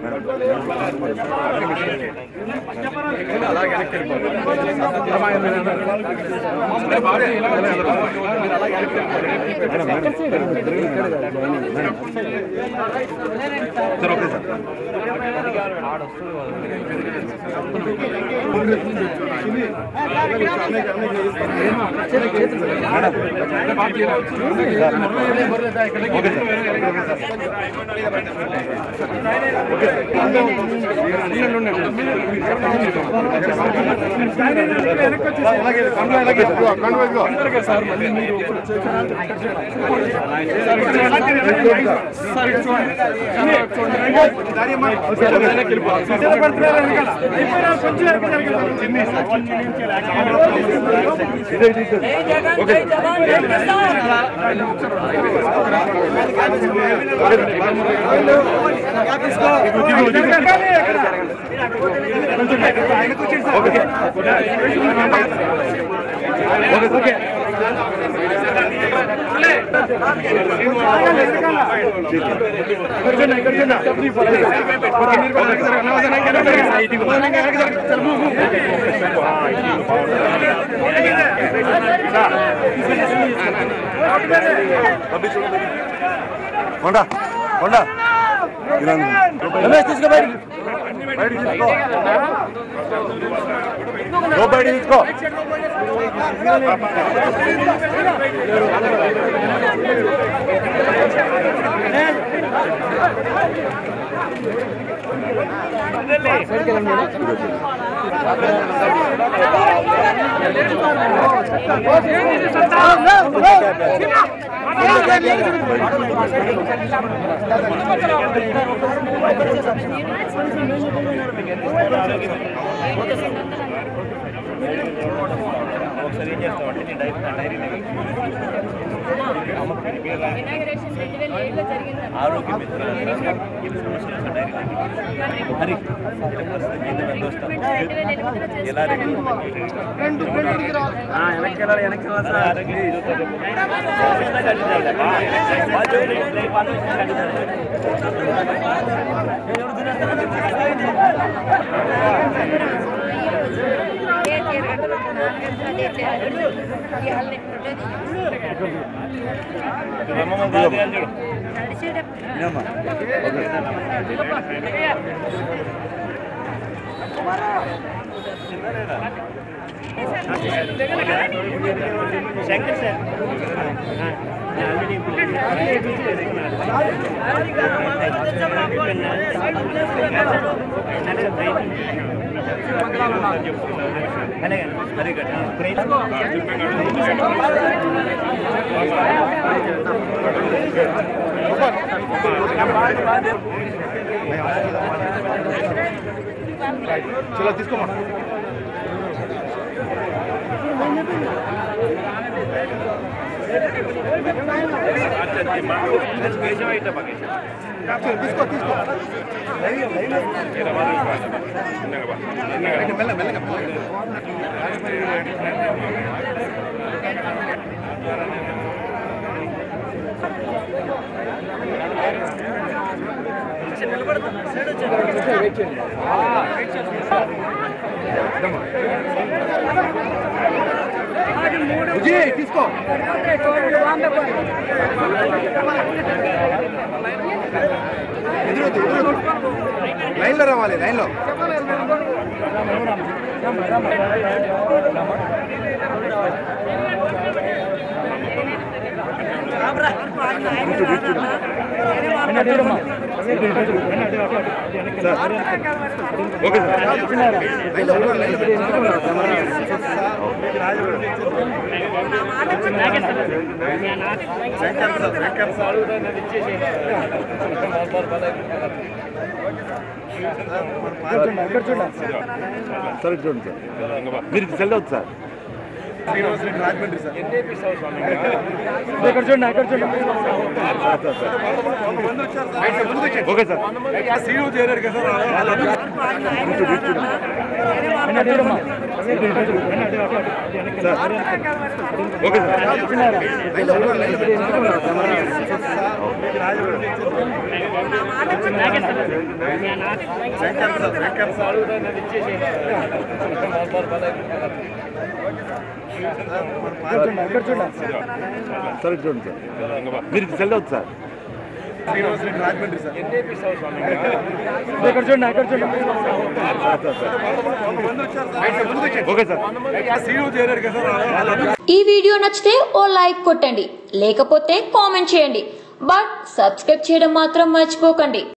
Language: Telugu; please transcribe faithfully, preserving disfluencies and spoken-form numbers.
కొండ కొండ రమేష్ తీసుకో బయట బయట తీసుకో గో బయట తీసుకో ఒకసారి ఏం చేస్తామంటే నేను డైరీ డైరీ ఆరోగ్య మిత్రుల డైరీ హరి ఎలా శంకర్ సార్ చలో తీసుకోమా తీసుకో తీసుకో మెల్ల మెల్లగా తీసుకో ఎదురు ఎదురు లైన్లో రావాలి లైన్లో ఓకే సార్ చూడండి సార్ మీరు సెల్ సార్ రాజమండ్రి సార్ ఇక్కడ చూడండి అక్కడ చూడండి ఓకే సార్ శ్రీను చేరారు కదా సార్ ఓకే సార్ సార్ చూడండి సార్ మీరు సెల్ అవుతుంది సార్ ఇక్కడ చూడండి అక్కడ చూడండి ఓకే సార్. ఈ వీడియో నచ్చితే ఓ లైక్ కొట్టండి, లేకపోతే కామెంట్ చేయండి, బట్ సబ్స్క్రైబ్ చేయడం మాత్రం మర్చిపోకండి.